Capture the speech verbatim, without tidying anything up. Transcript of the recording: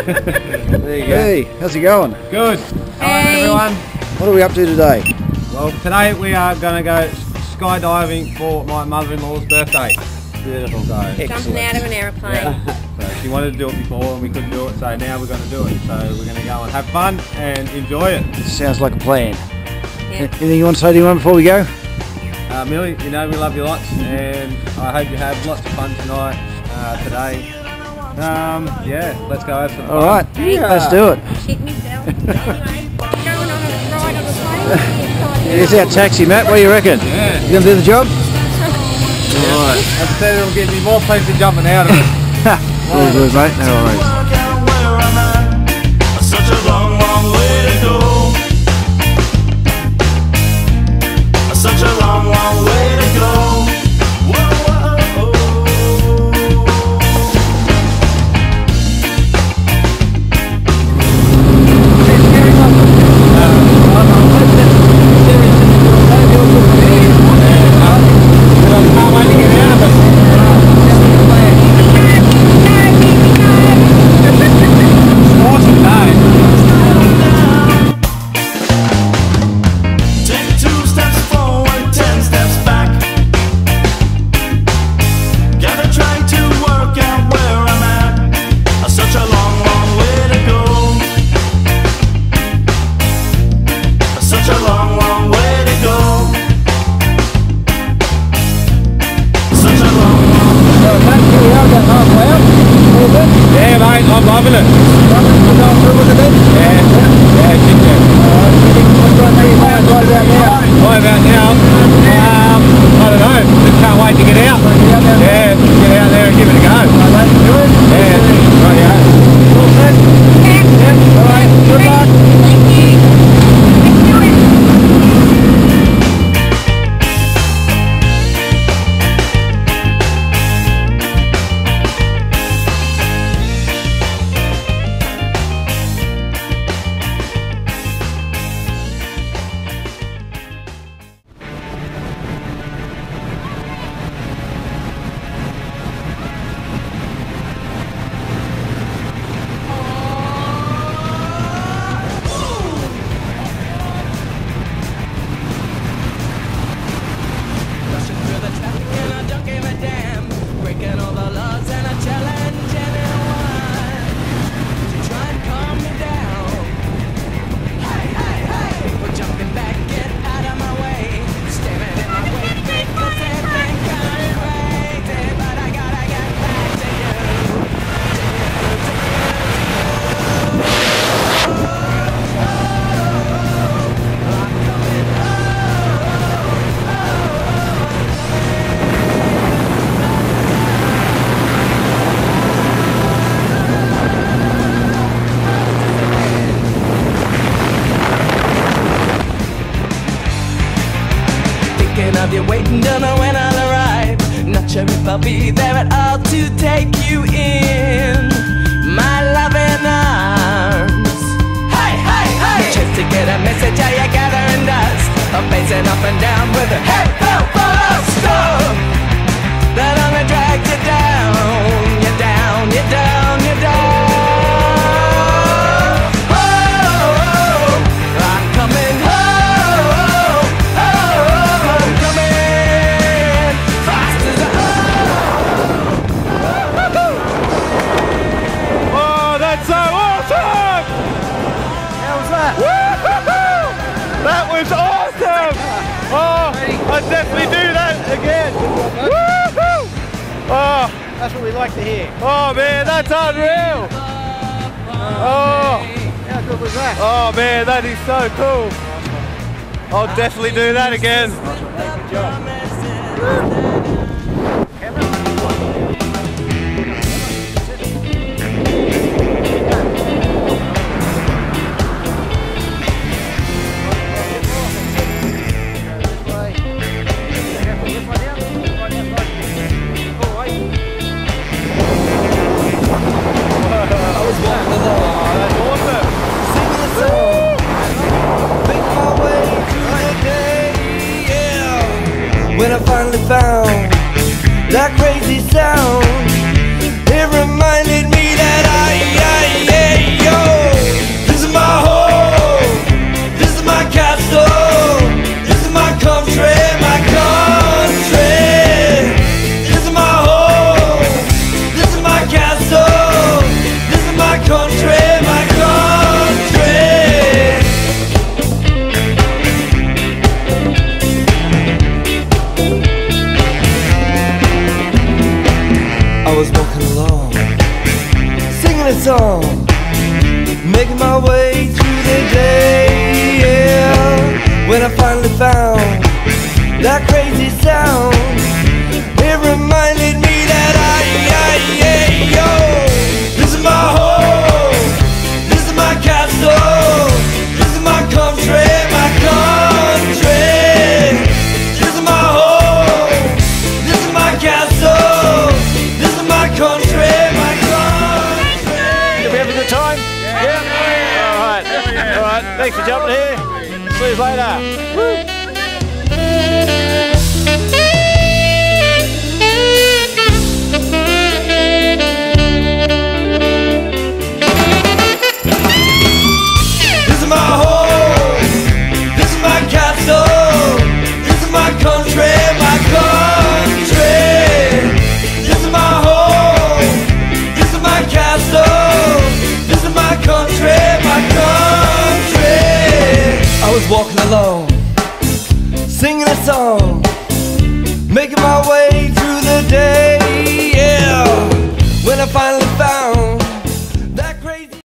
There you go. Hey, how's it going? Good. Hey everyone. What are we up to today? Well, today we are going to go skydiving for my mother-in-law's birthday. Beautiful. So, Jumping out of an aeroplane. Yeah. So she wanted to do it before and we couldn't do it, so now we're going to do it. So we're going to go and have fun and enjoy it. Sounds like a plan. Yeah. Anything you want to say to anyone before we go? Uh, Millie, you know we love you lots, and I hope you have lots of fun tonight, uh, today. Um, yeah, let's go have some fun. All right, Yeah. let's do it. Shit myself. Anyway, going on a ride on a plane. Here's our taxi, Matt. What do you reckon? Yeah. You gonna do the job? All right. As I said, it'll give me more people jumping out of it. All good, mate. No worries. Such a long, long way to go. Such a long, long way to go. Yeah, mate, I'm loving it. Yeah, yeah, I think that. What about now? Um, I don't know. Just can't wait to get out. Yeah, get out there and give it a go. Yeah, right, yeah. All right, good luck. Thank you. You're waiting, don't know when I'll arrive. Not sure if I'll be there at all to take you in my loving arms. Hey, hey, hey! Just to get a message, how you gathering dust. I'm pacing up and down with a hey, ho, ho, stop. That only drags you down. You're down, you're down, you're down. That was awesome! Oh, I'd definitely do that again. Woohoo! Oh, That's what we like to hear. oh man, that's unreal! Oh, How good was that? oh man, that is so cool. I'll definitely do that again. Good job. When I finally found that crazy sound, it reminded me that I, I, yeah, country, my country. I was walking along, singing a song, making my way through the day, yeah. When I finally found that crazy sound, it reminded me that I, I, yeah, yo, this is my home, this is my castle, this is my country, my country. This is my home, this is my castle, this is my country, my country. Did we have a good time? Yeah. yeah. All right. All right. Thanks for jumping here. See you later. Woo. This is my home, this is my castle, this is my country, my country. This is my home, this is my castle, this is my country, my country. I was walking alone, singing a song, making my way through the day.